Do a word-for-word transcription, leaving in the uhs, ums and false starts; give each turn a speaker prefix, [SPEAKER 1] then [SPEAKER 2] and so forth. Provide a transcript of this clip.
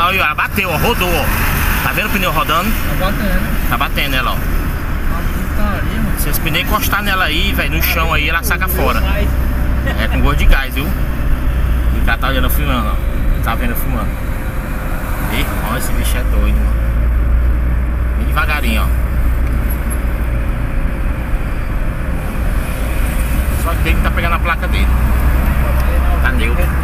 [SPEAKER 1] Olha, ela bateu, ó, rodou, ó. Tá vendo o pneu rodando?
[SPEAKER 2] Tá batendo.
[SPEAKER 1] Tá batendo ela, ó. Se esse pneu encostar nela aí, velho, no chão aí, ela saca fora. É com gosto de gás, viu? E o cara tá olhando, filmando, ó. Tá vendo filmando. Irmão, esse bicho é doido, mano. Bem devagarinho, ó. Só que ele tá pegando a placa dele. Tá neutro.